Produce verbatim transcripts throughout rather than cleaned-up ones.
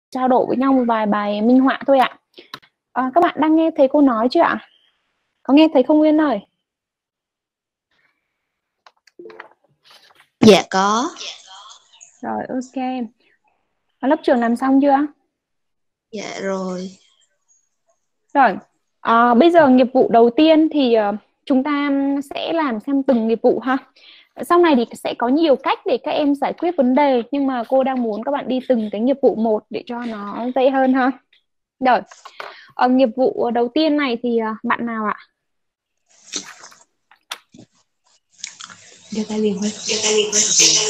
trao đổi với nhau một vài bài minh họa thôi ạ. À, các bạn đang nghe thấy cô nói chưa ạ? Có nghe thấy không Nguyên ơi? Dạ có. Rồi ok. À, lớp trưởng làm xong chưa? Dạ rồi. Rồi. À, bây giờ nghiệp vụ đầu tiên thì uh, chúng ta sẽ làm xem từng nghiệp vụ ha. Sau này thì sẽ có nhiều cách để các em giải quyết vấn đề, nhưng mà cô đang muốn các bạn đi từng cái nghiệp vụ một để cho nó dễ hơn ha. Rồi. Ở nghiệp vụ đầu tiên này thì uh, bạn nào ạ? Giơ tay liền Huy. Giơ tay liền Huy.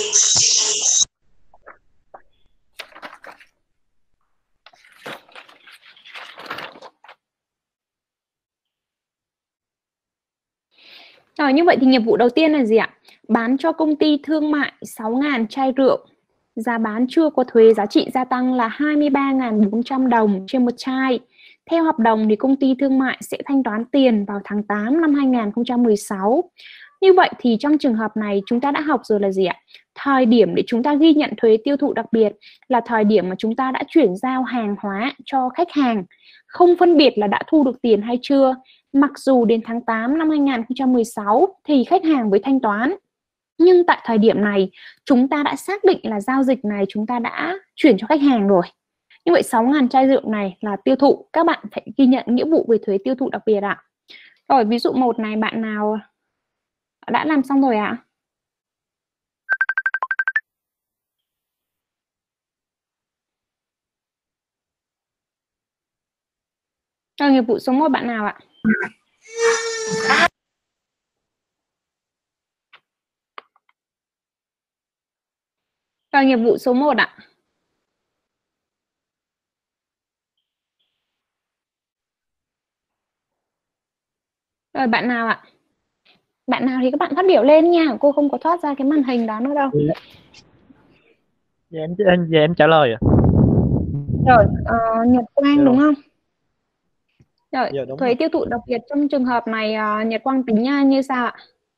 Rồi như vậy thì nghiệp vụ đầu tiên là gì ạ? Bán cho công ty thương mại sáu nghìn chai rượu. Giá bán chưa có thuế giá trị gia tăng là hai mươi ba nghìn bốn trăm đồng trên một chai. Theo hợp đồng thì công ty thương mại sẽ thanh toán tiền vào tháng tám năm hai nghìn không trăm mười sáu. Như vậy thì trong trường hợp này chúng ta đã học rồi là gì ạ? Thời điểm để chúng ta ghi nhận thuế tiêu thụ đặc biệt là thời điểm mà chúng ta đã chuyển giao hàng hóa cho khách hàng, không phân biệt là đã thu được tiền hay chưa. Mặc dù đến tháng tám năm hai nghìn không trăm mười sáu thì khách hàng mới thanh toán, nhưng tại thời điểm này chúng ta đã xác định là giao dịch này chúng ta đã chuyển cho khách hàng rồi. Như vậy sáu nghìn chai rượu này là tiêu thụ, các bạn phải ghi nhận nghĩa vụ về thuế tiêu thụ đặc biệt ạ. Rồi ví dụ một này, bạn nào đã làm xong rồi ạ? Rồi nghiệp vụ số một bạn nào ạ? Rồi nghiệp vụ số một ạ. Rồi bạn nào ạ? Bạn nào thì các bạn phát biểu lên nha, cô không có thoát ra cái màn hình đó nữa đâu. Dạ em, em, dạ, em trả lời ạ. Rồi uh, Nhật Quang Dạ đúng rồi. không? Rồi Dạ đúng thuế rồi. tiêu thụ đặc biệt trong trường hợp này uh, Nhật Quang tính uh, như sao ạ?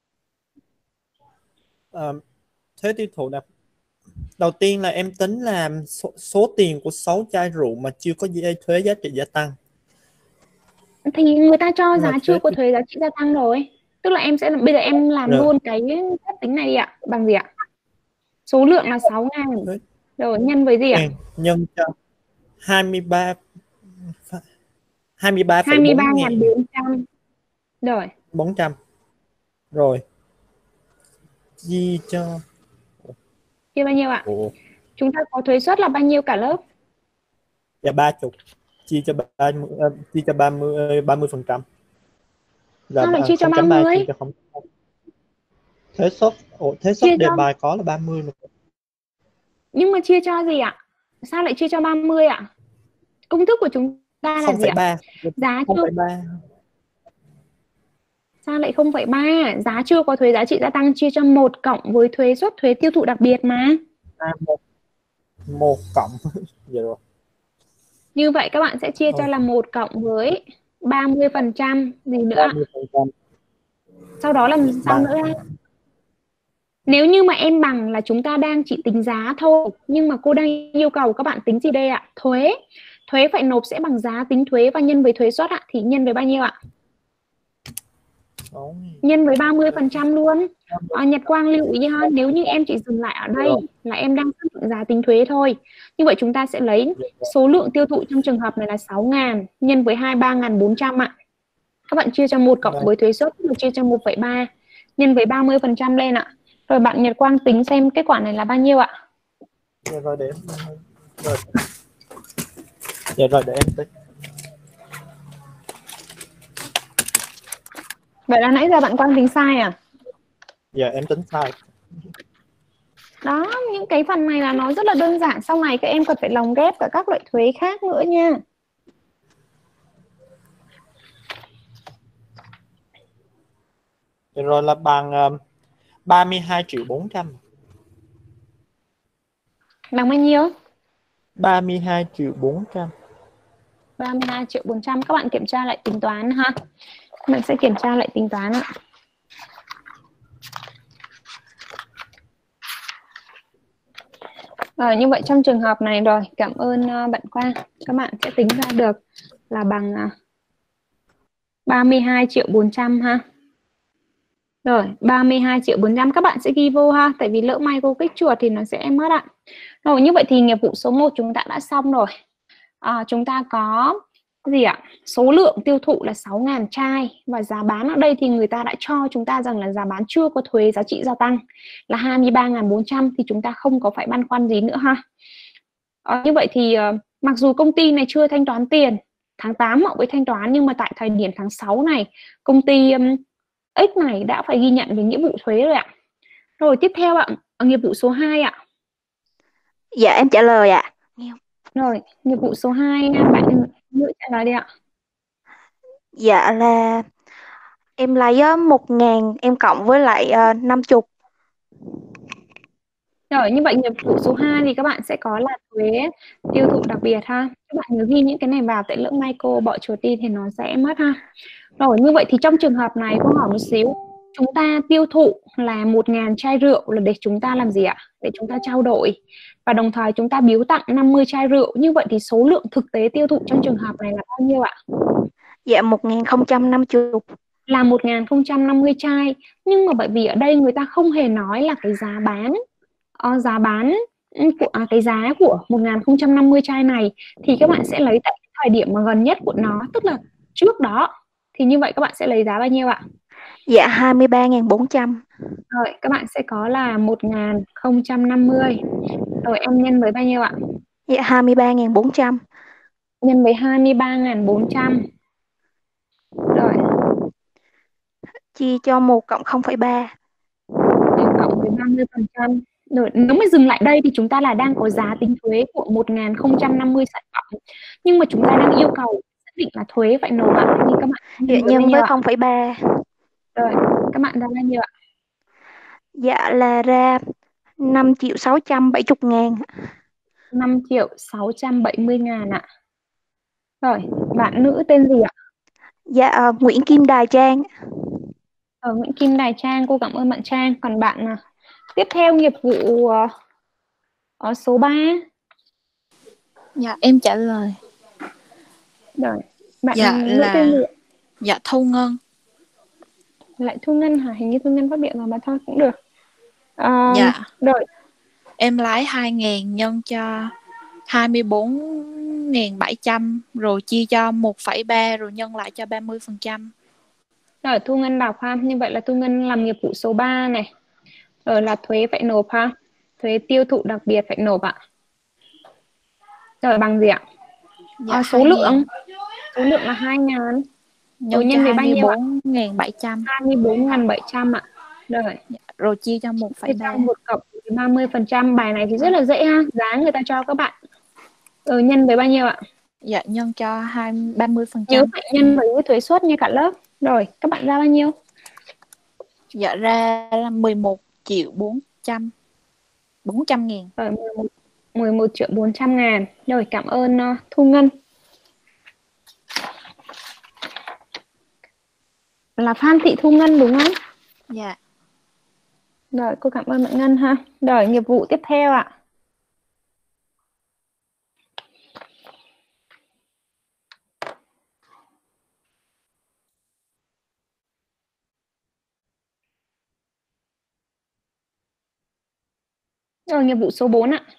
À, thuế tiêu thụ đặc đầu tiên là em tính là số, số tiền của sáu chai rượu mà chưa có thuế giá trị gia tăng. Thì người ta cho Nhưng giá mà chưa thuế có thuế giá trị gia tăng rồi. Tức là em sẽ bây giờ em làm rồi. luôn cái phép tính này đi ạ. Bằng gì ạ? Số lượng là sáu nghìn. Rồi nhân với gì ạ? Nhân cho hai mươi ba hai mươi ba hai mươi ba nghìn bốn trăm. Rồi. bốn trăm. Rồi. Chia cho Chia bao nhiêu ạ? Ủa. Chúng ta có thuế suất là bao nhiêu cả lớp? Dạ ba mươi. Chia cho ba mươi, uh, chia cho ba mươi ba mươi phần trăm. Là Sao lại chia cho ba không phẩy ba mươi? chia cho không. Thuế suất, ủa, thuế suất đề cho... bài có là ba mươi nữa. Nhưng mà chia cho gì ạ? Sao lại chia cho ba mươi ạ? Công thức của chúng ta là gì ạ? Giá chưa Sao lại không phẩy ba? Giá chưa có thuế giá trị gia tăng chia cho một cộng với thuế suất thuế tiêu thụ đặc biệt mà. À, một, một cộng. Dạ rồi. Như vậy các bạn sẽ chia cho là một cộng với ba mươi phần trăm gì nữa? ba mươi phần trăm. Sau đó làm sao nữa? Nếu như mà em bằng là chúng ta đang chỉ tính giá thôi, nhưng mà cô đang yêu cầu các bạn tính gì đây ạ? Thuế. Thuế phải nộp sẽ bằng giá tính thuế và nhân với thuế suất ạ. Thì nhân với bao nhiêu ạ? Nhân với ba mươi phần trăm luôn. À, Nhật Quang lưu ý ha, nếu như em chỉ dừng lại ở đây là em đang xác định giá tính thuế thôi. Như vậy chúng ta sẽ lấy số lượng tiêu thụ trong trường hợp này là sáu nghìn nhân với hai mươi ba nghìn bốn trăm ạ. Các bạn chia cho một cộng với thuế suất và chia cho một phẩy ba nhân với ba mươi phần trăm lên ạ. Rồi bạn Nhật Quang tính xem kết quả này là bao nhiêu ạ? Dạ rồi để em rồi. Dạ rồi để em tính. Vậy là nãy giờ bạn Quang tính sai à? Dạ em tính sai. Đó, những cái phần này là nó rất là đơn giản. Sau này các em còn phải lồng ghép cả các loại thuế khác nữa nha. Dạ rồi là bằng uh, ba mươi hai triệu bốn trăm. Bằng bao nhiêu? ba mươi hai triệu bốn trăm. ba mươi hai triệu bốn trăm. Các bạn kiểm tra lại tính toán ha. Mình sẽ kiểm tra lại tính toán ạ. Ờ, như vậy trong trường hợp này rồi, cảm ơn uh, bạn Quang. Các bạn sẽ tính ra được là bằng uh, ba mươi hai triệu bốn trăm ha. Rồi, ba mươi hai triệu bốn trăm các bạn sẽ ghi vô ha, tại vì lỡ may cô kích chuột thì nó sẽ mất ạ. Rồi, như vậy thì nghiệp vụ số một chúng ta đã xong rồi. À, chúng ta có gì ạ? Số lượng tiêu thụ là sáu nghìn chai và giá bán ở đây thì người ta đã cho chúng ta rằng là giá bán chưa có thuế giá trị gia tăng là hai mươi ba nghìn bốn trăm, thì chúng ta không có phải băn khoăn gì nữa ha. À, như vậy thì uh, mặc dù công ty này chưa thanh toán tiền, tháng tám họ mới thanh toán, nhưng mà tại thời điểm tháng sáu này công ty um, X này đã phải ghi nhận về nghĩa vụ thuế rồi ạ. Rồi tiếp theo ạ, nghiệp vụ số hai ạ. Dạ em trả lời ạ. Rồi, nghiệp vụ số hai bạn nữ trả lời đi ạ. Dạ là em lấy á, một ngàn em cộng với lại uh, năm mươi. Rồi, như vậy nghiệp vụ số hai thì các bạn sẽ có là thuế tiêu thụ đặc biệt ha. Các bạn nhớ ghi những cái này vào, tại lỡ may cô bỏ chuột đi thì nó sẽ mất ha. Rồi, như vậy thì trong trường hợp này cô hỏi một xíu. Chúng ta tiêu thụ là một nghìn chai rượu là để chúng ta làm gì ạ? Để chúng ta trao đổi. Và đồng thời chúng ta biếu tặng năm mươi chai rượu. Như vậy thì số lượng thực tế tiêu thụ trong trường hợp này là bao nhiêu ạ? Dạ một nghìn không trăm năm mươi. Là một nghìn không trăm năm mươi chai. Nhưng mà bởi vì ở đây người ta không hề nói là cái giá bán uh, giá bán của à, cái giá của một nghìn không trăm năm mươi chai này thì các bạn sẽ lấy tại cái thời điểm mà gần nhất của nó, tức là trước đó. Thì như vậy các bạn sẽ lấy giá bao nhiêu ạ? Dạ hai mươi ba nghìn bốn trăm. Rồi các bạn sẽ có là một nghìn không trăm năm mươi. Rồi em nhân với bao nhiêu ạ? Dạ hai mươi ba nghìn bốn trăm. Nhân với hai mươi ba nghìn bốn trăm. Rồi. Chia cho một cộng không phẩy ba. một cộng với ba mươi phần trăm. Rồi, nếu mà dừng lại đây thì chúng ta là đang có giá tính thuế của một nghìn không trăm năm mươi sản phẩm. Nhưng mà chúng ta đang yêu cầu xác định là thuế phải nộp ạ. Thì các bạn Dạ nhân với không phẩy ba. Rồi, các bạn ra bao nhiêu ạ? Dạ là ra năm triệu sáu trăm bảy mươi ngàn. năm triệu sáu trăm bảy mươi ngàn ạ. Rồi, bạn nữ tên gì ạ? Dạ uh, Nguyễn Kim Đài Trang. Ờ, Nguyễn Kim Đài Trang, cô cảm ơn bạn Trang. Còn bạn à, tiếp theo nghiệp vụ uh, ở số ba. Dạ em trả lời. Rồi, bạn Dạ nữ là tên gì ạ? Dạ Thu Ngân. Lại Thu Ngân hả? Hình như Thu Ngân phát biểu rồi mà thôi cũng được. À, Dạ. Rồi. Em lái hai nghìn nhân cho hai mươi bốn nghìn bảy trăm rồi chia cho một phẩy ba rồi nhân lại cho ba mươi phần trăm. Rồi Thu Ngân đọc ha. Như vậy là Thu Ngân làm nghiệp vụ số ba này. Rồi là thuế phải nộp ha. Thuế tiêu thụ đặc biệt phải nộp ạ. Rồi bằng gì ạ? Dạ, à, số lượng số lượng là hai nghìn nhân nhân cho với bao nhiêu ạ? hai mươi bốn nghìn bảy trăm. hai mươi bốn nghìn bảy trăm ạ. Rồi. Dạ, rồi chia cho một phẩy ba. một cộng với ba mươi phần trăm. Bài này thì rất là dễ ha. Giá người ta cho các bạn. Rồi nhân với bao nhiêu ạ? Dạ nhân cho ba mươi phần trăm. Nhớ phải nhân với thuế suất như cả lớp. Rồi các bạn ra bao nhiêu? Dạ ra là mười một triệu bốn trăm. bốn trăm nghìn. Rồi mười một triệu bốn trăm ngàn. Rồi cảm ơn uh, Thu Ngân. Là Phan Thị Thu Ngân đúng không? Dạ. Rồi cô cảm ơn bạn Ngân ha. Rồi nghiệp vụ tiếp theo ạ. Rồi nghiệp vụ số bốn ạ.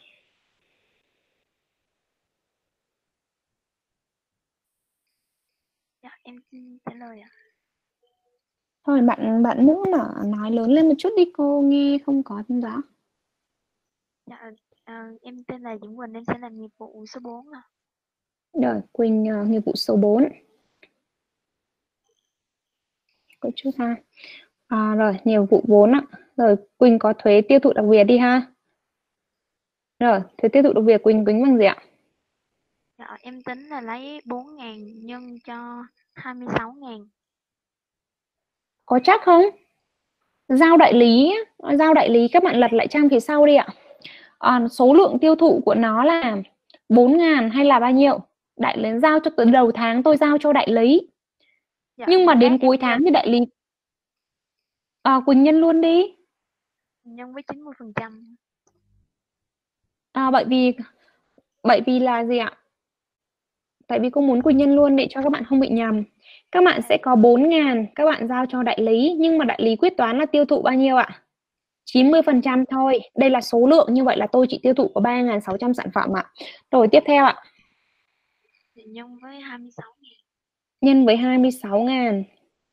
Dạ, em xin trả lời ạ. Thôi bạn bạn nữ mà nói lớn lên một chút đi, cô nghe không có tin rõ. Dạ, à, em tên là Dũng Quỳnh, em sẽ làm nghiệp vụ số bốn ạ. Rồi Quỳnh uh, nghiệp vụ số bốn. Có chút ha. À, rồi nghiệp vụ bốn ạ. Rồi Quỳnh có thuế tiêu thụ đặc biệt đi ha. Rồi thuế tiêu thụ đặc biệt Quỳnh tính bằng gì ạ? Dạ, em tính là lấy bốn nghìn nhân cho hai mươi sáu nghìn. Có chắc không? Giao đại lý, giao đại lý các bạn lật lại trang phía sau đi ạ. À, số lượng tiêu thụ của nó là bốn nghìn hay là bao nhiêu? Đại lý giao cho tới đầu tháng tôi giao cho đại lý. Dạ, nhưng mà đến lát cuối em tháng nhân, thì đại lý à, Quỳnh nhân luôn đi. nhân với chín mươi phần trăm. À, bởi vì bởi vì là gì ạ? Tại vì cô muốn Quỳnh nhân luôn để cho các bạn không bị nhầm. Các bạn sẽ có bốn ngàn các bạn giao cho đại lý, nhưng mà đại lý quyết toán là tiêu thụ bao nhiêu ạ? chín mươi phần trăm thôi. Đây là số lượng, như vậy là tôi chỉ tiêu thụ có ba nghìn sáu trăm sản phẩm ạ. Rồi tiếp theo ạ. Thì nhân với hai mươi sáu ngàn. Nhân với hai mươi sáu ngàn.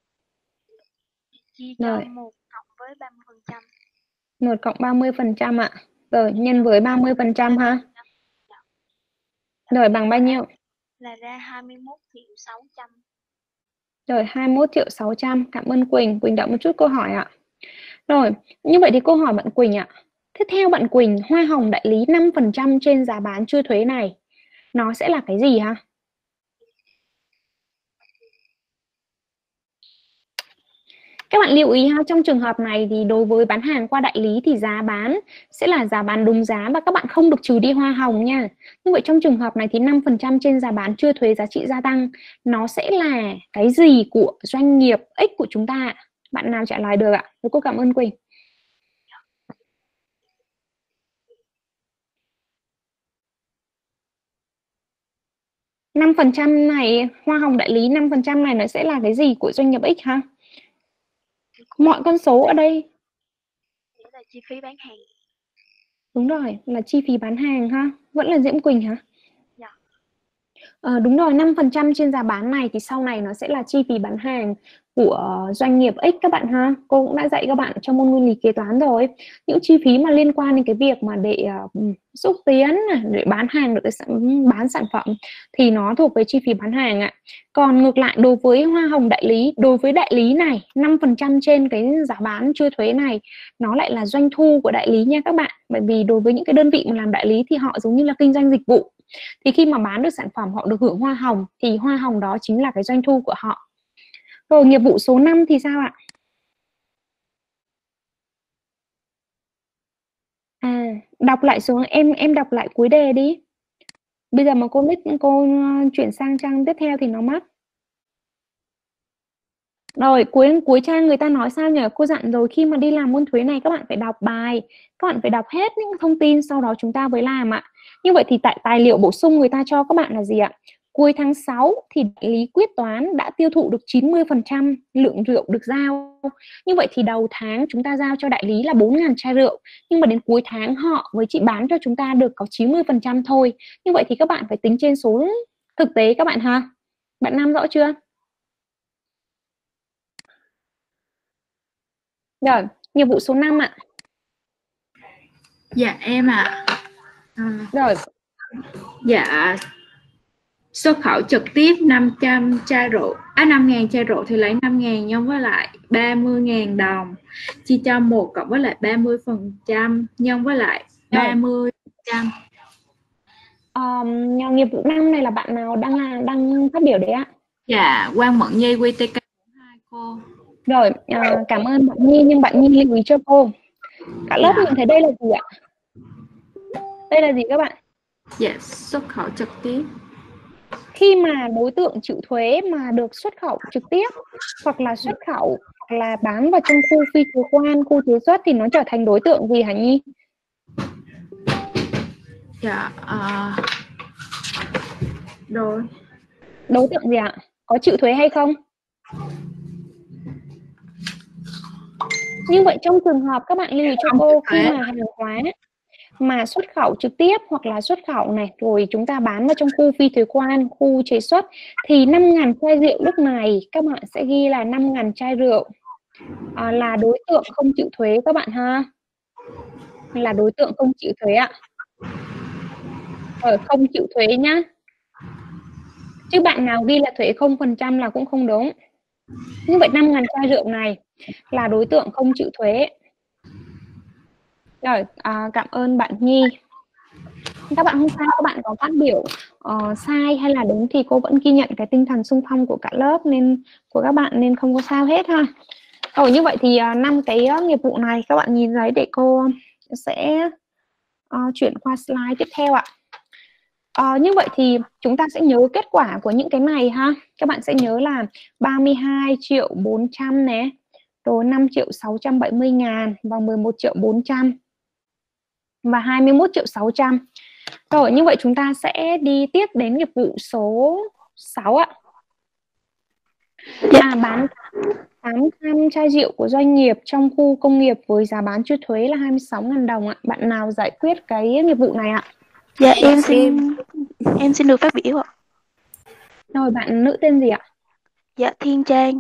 Chia cho Rồi. một cộng với ba mươi phần trăm. một cộng ba mươi phần trăm ạ. Rồi nhân với ba mươi phần trăm ha. Rồi bằng bao nhiêu? Là ra hai mươi mốt triệu sáu trăm. Rồi hai mươi mốt triệu sáu trăm. Cảm ơn Quỳnh. Quỳnh đợi một chút câu hỏi ạ. Rồi, như vậy thì câu hỏi bạn Quỳnh ạ. Thế theo bạn Quỳnh, hoa hồng đại lý năm phần trăm trên giá bán chưa thuế này, nó sẽ là cái gì ha? Các bạn lưu ý ha, trong trường hợp này thì đối với bán hàng qua đại lý thì giá bán sẽ là giá bán đúng giá và các bạn không được trừ đi hoa hồng nha. Như vậy trong trường hợp này thì năm phần trăm trên giá bán chưa thuế giá trị gia tăng, nó sẽ là cái gì của doanh nghiệp X của chúng ta? Bạn nào trả lời được ạ? Rồi cô cảm ơn Quỳnh. năm phần trăm này, hoa hồng đại lý năm phần trăm này nó sẽ là cái gì của doanh nghiệp X ha? Mọi con số ở đây. Nghĩa là chi phí bán hàng. Đúng rồi, là chi phí bán hàng ha. Vẫn là Diễm Quỳnh hả? Dạ. Ờ, đúng rồi, năm phần trăm trên giá bán này thì sau này nó sẽ là chi phí bán hàng của doanh nghiệp X các bạn ha. Cô cũng đã dạy các bạn trong môn nguyên lý kế toán rồi. Những chi phí mà liên quan đến cái việc mà để uh, xúc tiến, để bán hàng, được bán sản phẩm thì nó thuộc về chi phí bán hàng ạ. Còn ngược lại đối với hoa hồng đại lý, đối với đại lý này, năm phần trăm trên cái giá bán chưa thuế này nó lại là doanh thu của đại lý nha các bạn. Bởi vì đối với những cái đơn vị mà làm đại lý thì họ giống như là kinh doanh dịch vụ. Thì khi mà bán được sản phẩm họ được hưởng hoa hồng thì hoa hồng đó chính là cái doanh thu của họ. Rồi nghiệp vụ số năm thì sao ạ? À, đọc lại xuống em em đọc lại cuối đề đi. Bây giờ mà cô lít cô chuyển sang trang tiếp theo thì nó mất. Rồi cuối cuối trang người ta nói sao nhỉ? Cô dặn rồi, khi mà đi làm môn thuế này các bạn phải đọc bài, các bạn phải đọc hết những thông tin sau đó chúng ta mới làm ạ. Như vậy thì tại tài liệu bổ sung người ta cho các bạn là gì ạ? Cuối tháng sáu thì đại lý quyết toán đã tiêu thụ được chín mươi phần trăm lượng rượu được giao. Như vậy thì đầu tháng chúng ta giao cho đại lý là bốn nghìn chai rượu, nhưng mà đến cuối tháng họ mới chỉ bán cho chúng ta được có chín mươi phần trăm thôi. Như vậy thì các bạn phải tính trên số thực tế các bạn ha. Bạn Nam rõ chưa? Rồi, nghiệp vụ số năm ạ. Dạ em ạ. À. Rồi. Dạ xuất khẩu trực tiếp năm trăm chai rượu, à năm nghìn chai rượu thì lấy năm nghìn nhân với lại ba mươi nghìn đồng, chia cho một cộng với lại ba mươi phần trăm nhân với lại ba mươi phần trăm. Um, nghiệp vụ năm này là bạn nào đang là đang phát biểu đấy ạ? Dạ Quang Mận Nhi quy tê ca hai cô. Rồi, uh, cảm ơn bạn Nhi, nhưng bạn Nhi lưu ý cho cô. Cả lớp Dạ. mình thấy đây là gì ạ? Đây là gì các bạn? Dạ xuất khẩu trực tiếp. Khi mà đối tượng chịu thuế mà được xuất khẩu trực tiếp hoặc là xuất khẩu hoặc là bán vào trong khu phi thuế quan, khu thuế xuất thì nó trở thành đối tượng gì hả Nhi? Dạ uh, rồi. Đối tượng gì ạ? Có chịu thuế hay không? Như vậy trong trường hợp các bạn lưu ý cho cô, khi mà hàng hóa mà xuất khẩu trực tiếp hoặc là xuất khẩu này rồi chúng ta bán vào trong khu phi thuế quan, khu chế xuất thì năm nghìn chai rượu lúc này các bạn sẽ ghi là năm nghìn chai rượu à, là đối tượng không chịu thuế các bạn ha, là đối tượng không chịu thuế ạ. Rồi không chịu thuế nhá, chứ bạn nào ghi là thuế không phần trăm là cũng không đúng. Như vậy năm nghìn chai rượu này là đối tượng không chịu thuế. Rồi, à, cảm ơn bạn Nhi. Các bạn không sao, các bạn có phát biểu uh, sai hay là đúng thì cô vẫn ghi nhận cái tinh thần xung phong của cả lớp nên của các bạn nên không có sao hết ha. Rồi như vậy thì năm uh, cái uh, nghiệp vụ này các bạn nhìn thấy để cô sẽ uh, chuyển qua slide tiếp theo ạ. Uh, như vậy thì chúng ta sẽ nhớ kết quả của những cái này ha. Các bạn sẽ nhớ là ba mươi hai triệu bốn trăm nè, rồi năm triệu sáu trăm bảy mươi ngàn và mười một triệu bốn trăm. và hai mươi mốt triệu sáu trăm. Rồi, như vậy chúng ta sẽ đi tiếp đến nghiệp vụ số sáu ạ. À, bán tám trăm chai rượu của doanh nghiệp trong khu công nghiệp với giá bán chưa thuế là hai mươi sáu nghìn đồng ạ. Bạn nào giải quyết cái nghiệp vụ này ạ? Dạ em xin em xin được phát biểu ạ. Rồi, bạn nữ tên gì ạ? Dạ Thiên Trang.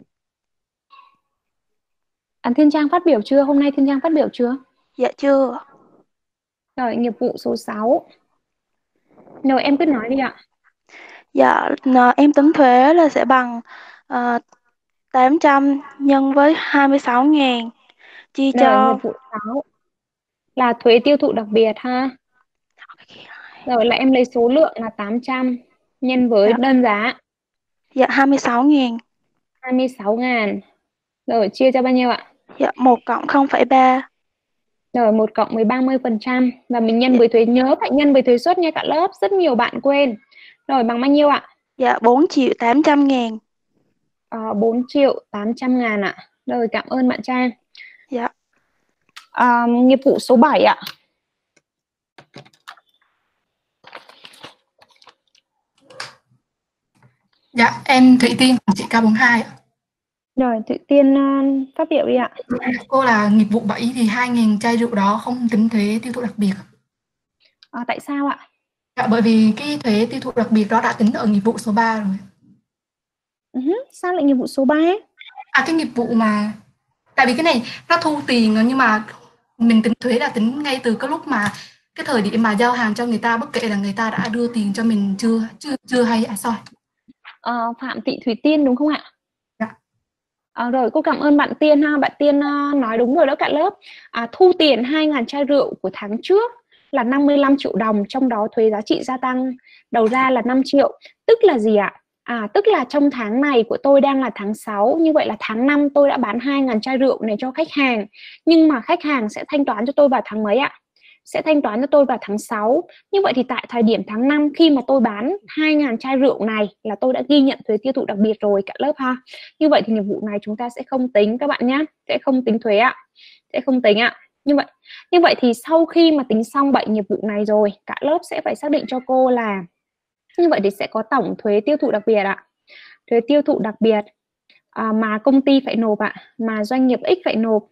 À, Thiên Trang phát biểu chưa? Hôm nay Thiên Trang phát biểu chưa? Dạ chưa. Rồi, nghiệp vụ số sáu. Rồi, em cứ nói đi ạ. Dạ n- em tính thuế là sẽ bằng uh, tám trăm nhân với hai mươi sáu ngàn chia Rồi, cho nghiệp vụ sáu là thuế tiêu thụ đặc biệt ha. Rồi là em lấy số lượng là tám trăm nhân với dạ, đơn giá dạ hai mươi sáu ngàn. hai mươi sáu nghìn. Rồi chia cho bao nhiêu ạ? Dạ một cộng không phẩy ba. Rồi một cộng với ba mươi phần trăm và mình nhân Dạ. với thuế, nhớ phải nhân với thuế suất nha cả lớp, rất nhiều bạn quên. Rồi bằng bao nhiêu ạ? Dạ bốn triệu tám trăm ngàn. À, bốn triệu tám trăm ngàn ạ. Rồi cảm ơn bạn Trang. Dạ. À, nghiệp vụ số bảy ạ. Dạ, em Thủy Tiên, quản trị K bốn mươi hai ạ. Rồi, Thủy Tiên uh, phát biểu đi ạ. Cô là nghiệp vụ bảy thì hai nghìn chai rượu đó không tính thuế tiêu thụ đặc biệt. À, tại sao ạ? Dạ, bởi vì cái thuế tiêu thụ đặc biệt đó đã tính ở nghiệp vụ số ba rồi. Uh-huh. Sao lại nghiệp vụ số ba? À, cái nghiệp vụ mà... Tại vì cái này nó thu tiền nhưng mà mình tính thuế là tính ngay từ cái lúc mà cái thời điểm mà giao hàng cho người ta, bất kể là người ta đã đưa tiền cho mình chưa, chưa, chưa hay à sao? Uh, Phạm Thị Thủy Tiên đúng không ạ? Dạ. À, rồi cô cảm ơn bạn Tiên ha. Bạn Tiên uh, nói đúng rồi đó cả lớp. À, thu tiền hai nghìn chai rượu của tháng trước là năm mươi lăm triệu đồng, trong đó thuế giá trị gia tăng đầu ra là năm triệu. Tức là gì ạ? À, tức là trong tháng này của tôi đang là tháng sáu, như vậy là tháng năm tôi đã bán hai nghìn chai rượu này cho khách hàng. Nhưng mà khách hàng sẽ thanh toán cho tôi vào tháng mấy ạ? Sẽ thanh toán cho tôi vào tháng sáu. Như vậy thì tại thời điểm tháng năm khi mà tôi bán hai nghìn chai rượu này là tôi đã ghi nhận thuế tiêu thụ đặc biệt rồi cả lớp ha. Như vậy thì nghiệp vụ này chúng ta sẽ không tính các bạn nhé, sẽ không tính thuế ạ, sẽ không tính ạ. Như vậy, như vậy thì sau khi mà tính xong bảy nghiệp vụ này rồi, cả lớp sẽ phải xác định cho cô là như vậy thì sẽ có tổng thuế tiêu thụ đặc biệt ạ. Thuế tiêu thụ đặc biệt à, mà công ty phải nộp ạ, mà doanh nghiệp X phải nộp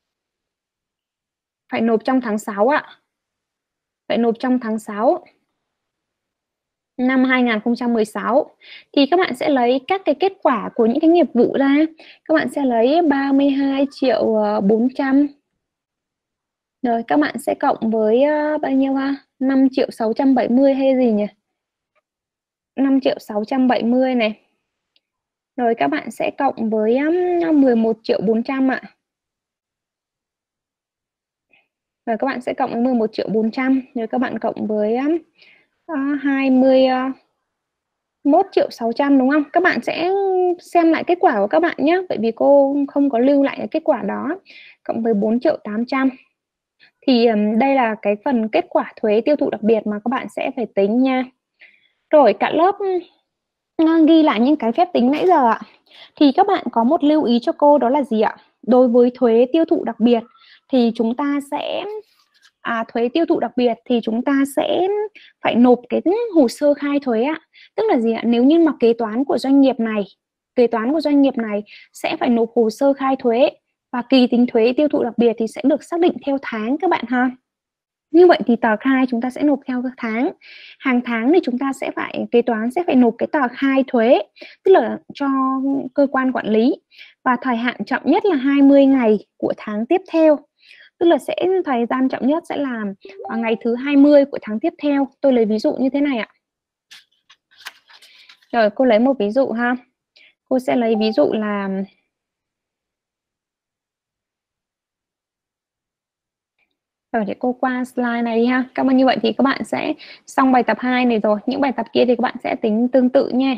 phải nộp trong tháng sáu ạ. Phải nộp trong tháng sáu năm hai nghìn không trăm mười sáu. Thì các bạn sẽ lấy các cái kết quả của những cái nghiệp vụ ra. Các bạn sẽ lấy ba mươi hai triệu bốn trăm. Rồi các bạn sẽ cộng với uh, bao nhiêu ha? năm triệu sáu trăm bảy mươi hay gì nhỉ? năm triệu sáu trăm bảy mươi này. Rồi các bạn sẽ cộng với um, mười một triệu bốn trăm ạ. Rồi các bạn sẽ cộng với mười một triệu bốn trăm. Rồi các bạn cộng với um, uh, hai mươi mốt triệu sáu trăm đúng không? Các bạn sẽ xem lại kết quả của các bạn nhé. Bởi vì cô không có lưu lại cái kết quả đó. Cộng với bốn triệu tám trăm. Thì um, đây là cái phần kết quả thuế tiêu thụ đặc biệt mà các bạn sẽ phải tính nha. Rồi cả lớp uh, ghi lại những cái phép tính nãy giờ ạ. Thì các bạn có một lưu ý cho cô đó là gì ạ? Đối với thuế tiêu thụ đặc biệt thì chúng ta sẽ à, thuế tiêu thụ đặc biệt thì chúng ta sẽ phải nộp cái hồ sơ khai thuế ạ. Tức là gì ạ? Nếu như mà kế toán của doanh nghiệp này, kế toán của doanh nghiệp này sẽ phải nộp hồ sơ khai thuế và kỳ tính thuế tiêu thụ đặc biệt thì sẽ được xác định theo tháng các bạn ha. Như vậy thì tờ khai chúng ta sẽ nộp theo tháng. Hàng tháng thì chúng ta sẽ phải, kế toán sẽ phải nộp cái tờ khai thuế, tức là cho cơ quan quản lý. Và thời hạn chậm nhất là hai mươi ngày của tháng tiếp theo. Tức là sẽ thời gian chậm nhất sẽ là ngày thứ hai mươi của tháng tiếp theo. Tôi lấy ví dụ như thế này ạ. Rồi cô lấy một ví dụ ha. Cô sẽ lấy ví dụ là Rồi để cô qua slide này đi ha. Cảm ơn. Như vậy thì các bạn sẽ xong bài tập hai này rồi. Những bài tập kia thì các bạn sẽ tính tương tự nha.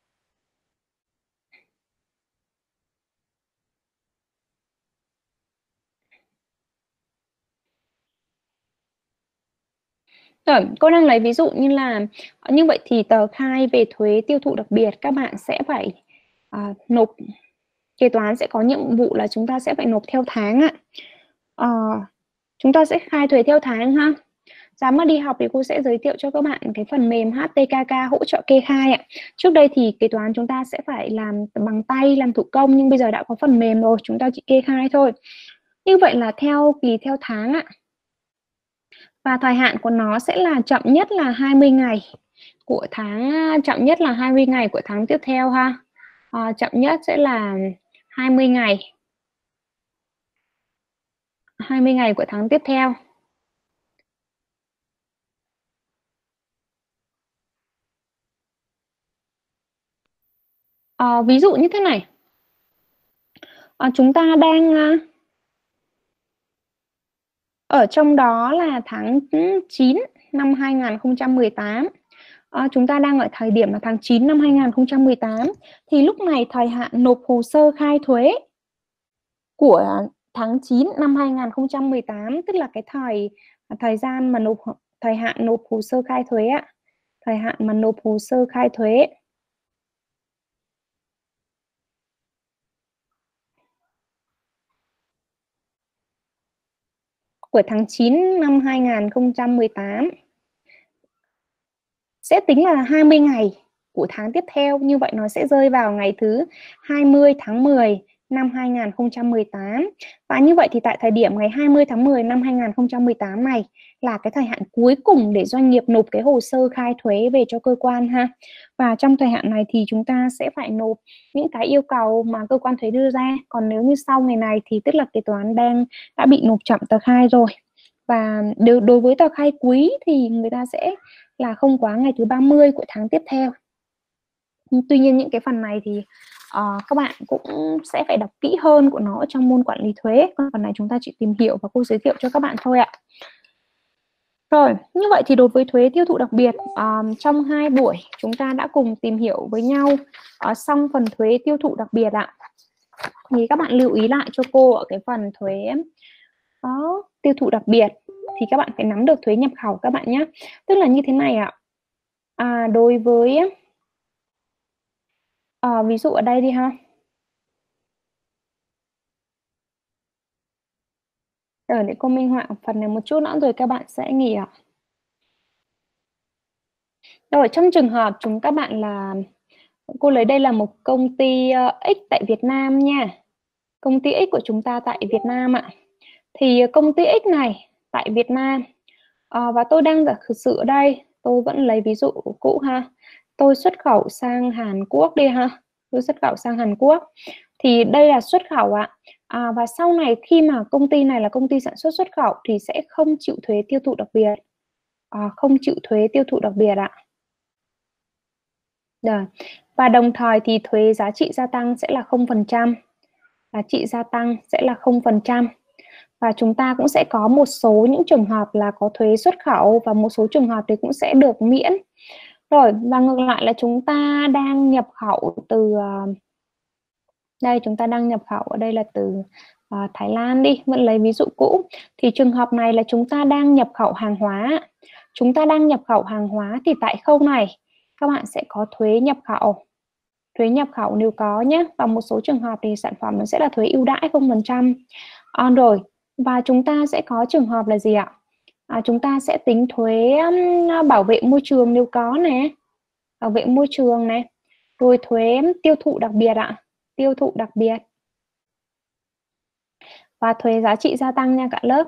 Rồi, cô đang lấy ví dụ như là như vậy thì tờ khai về thuế tiêu thụ đặc biệt các bạn sẽ phải à, nộp, kế toán sẽ có nhiệm vụ là chúng ta sẽ phải nộp theo tháng ạ. À, Chúng ta sẽ khai thuế theo tháng ha. Giá mà đi học thì cô sẽ giới thiệu cho các bạn cái phần mềm hát tê ca ca hỗ trợ kê khai ạ. Trước đây thì kế toán chúng ta sẽ phải làm bằng tay, làm thủ công, nhưng bây giờ đã có phần mềm rồi, chúng ta chỉ kê khai thôi. Như vậy là theo kỳ theo tháng ạ. Và thời hạn của nó sẽ là chậm nhất là hai mươi ngày của tháng, chậm nhất là hai mươi ngày của tháng tiếp theo ha. À, chậm nhất sẽ là hai mươi ngày. hai mươi ngày của tháng tiếp theo. À, ví dụ như thế này. À, chúng ta đang ở trong đó là tháng chín năm hai nghìn không trăm mười tám. À, chúng ta đang ở thời điểm là tháng chín năm hai nghìn không trăm mười tám. Thì lúc này thời hạn nộp hồ sơ khai thuế của tháng chín năm hai nghìn không trăm mười tám, tức là cái thời thời gian mà nộp thời hạn nộp hồ sơ khai thuế ạ. Thời hạn mà nộp hồ sơ khai thuế của tháng chín năm hai nghìn không trăm mười tám sẽ tính là hai mươi ngày của tháng tiếp theo. Như vậy nó sẽ rơi vào ngày thứ hai mươi tháng mười năm hai nghìn không trăm mười tám. Và như vậy thì tại thời điểm ngày hai mươi tháng mười năm hai nghìn không trăm mười tám này là cái thời hạn cuối cùng để doanh nghiệp nộp cái hồ sơ khai thuế về cho cơ quan ha. Và trong thời hạn này thì chúng ta sẽ phải nộp những cái yêu cầu mà cơ quan thuế đưa ra. Còn nếu như sau ngày này thì tức là kế toán đang đã bị nộp chậm tờ khai rồi. Và đối với tờ khai quý thì người ta sẽ là không quá ngày thứ ba mươi của tháng tiếp theo. Tuy nhiên những cái phần này thì uh, các bạn cũng sẽ phải đọc kỹ hơn của nó trong môn quản lý thuế. Còn phần này chúng ta chỉ tìm hiểu và cô giới thiệu cho các bạn thôi ạ. Rồi, như vậy thì đối với thuế tiêu thụ đặc biệt, um, trong hai buổi chúng ta đã cùng tìm hiểu với nhau uh, xong phần thuế tiêu thụ đặc biệt ạ. Thì các bạn lưu ý lại cho cô ở cái phần thuế đó, tiêu thụ đặc biệt thì các bạn phải nắm được thuế nhập khẩu các bạn nhé. Tức là như thế này ạ. À, đối với à, ví dụ ở đây đi ha. Rồi để cô minh họa phần này một chút nữa rồi các bạn sẽ nghỉ ạ. Rồi trong trường hợp chúng các bạn là, cô lấy đây là một công ty X tại Việt Nam nha. Công ty X của chúng ta tại Việt Nam ạ. Thì công ty X này tại Việt Nam à, và tôi đang giả sử ở đây, tôi vẫn lấy ví dụ cũ ha. Tôi xuất khẩu sang Hàn Quốc đi ha. Tôi xuất khẩu sang Hàn Quốc. Thì đây là xuất khẩu ạ. À, và sau này khi mà công ty này là công ty sản xuất xuất khẩu thì sẽ không chịu thuế tiêu thụ đặc biệt. À, không chịu thuế tiêu thụ đặc biệt ạ. Rồi. Và đồng thời thì thuế giá trị gia tăng sẽ là không phần trăm. Giá trị gia tăng sẽ là không phần trăm. Và chúng ta cũng sẽ có một số những trường hợp là có thuế xuất khẩu và một số trường hợp thì cũng sẽ được miễn. Rồi, và ngược lại là chúng ta đang nhập khẩu từ đây, chúng ta đang nhập khẩu ở đây là từ uh, Thái Lan đi, vẫn lấy ví dụ cũ. Thì trường hợp này là chúng ta đang nhập khẩu hàng hóa. Chúng ta đang nhập khẩu hàng hóa thì tại khâu này các bạn sẽ có thuế nhập khẩu. Thuế nhập khẩu nếu có nhé. Và một số trường hợp thì sản phẩm nó sẽ là thuế ưu đãi không phần trăm. À, rồi, và chúng ta sẽ có trường hợp là gì ạ? À, chúng ta sẽ tính thuế um, bảo vệ môi trường nếu có nè. Bảo vệ môi trường này. Rồi thuế tiêu thụ đặc biệt ạ. Tiêu thụ đặc biệt. Và thuế giá trị gia tăng nha cả lớp.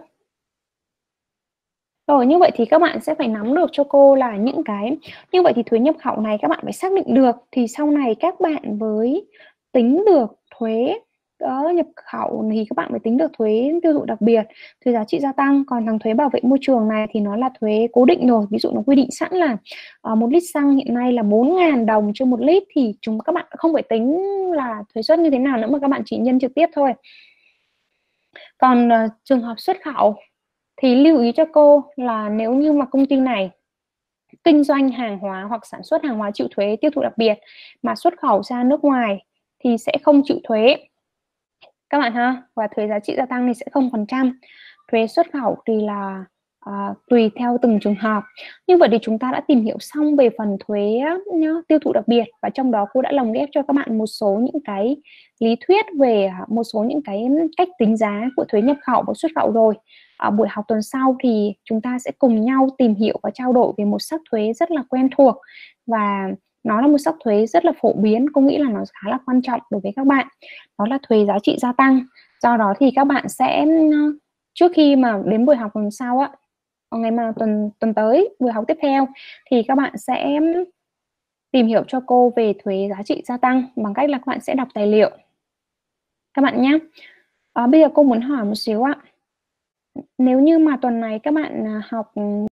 Rồi, như vậy thì các bạn sẽ phải nắm được cho cô là những cái, như vậy thì thuế nhập khẩu này các bạn phải xác định được. Thì sau này các bạn với tính được thuế đó, nhập khẩu thì các bạn mới tính được thuế tiêu thụ đặc biệt, thuế giá trị gia tăng. Còn thằng thuế bảo vệ môi trường này thì nó là thuế cố định rồi. Ví dụ nó quy định sẵn là uh, một lít xăng hiện nay là bốn nghìn đồng trên một lít, thì chúng các bạn không phải tính là thuế suất như thế nào nữa mà các bạn chỉ nhân trực tiếp thôi. Còn uh, trường hợp xuất khẩu thì lưu ý cho cô là nếu như mà công ty này kinh doanh hàng hóa hoặc sản xuất hàng hóa chịu thuế tiêu thụ đặc biệt mà xuất khẩu ra nước ngoài thì sẽ không chịu thuế các bạn ha. Và thuế giá trị gia tăng thì sẽ không phần trăm. Thuế xuất khẩu thì là À, tùy theo từng trường hợp. Như vậy thì chúng ta đã tìm hiểu xong về phần thuế nhá, tiêu thụ đặc biệt, và trong đó cô đã lồng ghép cho các bạn một số những cái lý thuyết về một số những cái cách tính giá của thuế nhập khẩu và xuất khẩu rồi. Ở buổi học tuần sau thì chúng ta sẽ cùng nhau tìm hiểu và trao đổi về một sắc thuế rất là quen thuộc, và nó là một sắc thuế rất là phổ biến, cô nghĩ là nó khá là quan trọng đối với các bạn, đó là thuế giá trị gia tăng. Do đó thì các bạn sẽ, trước khi mà đến buổi học tuần sau á, ngày mà tuần tuần tới buổi học tiếp theo, thì các bạn sẽ tìm hiểu cho cô về thuế giá trị gia tăng bằng cách là các bạn sẽ đọc tài liệu các bạn nhé. À, bây giờ cô muốn hỏi một xíu ạ, nếu như mà tuần này các bạn học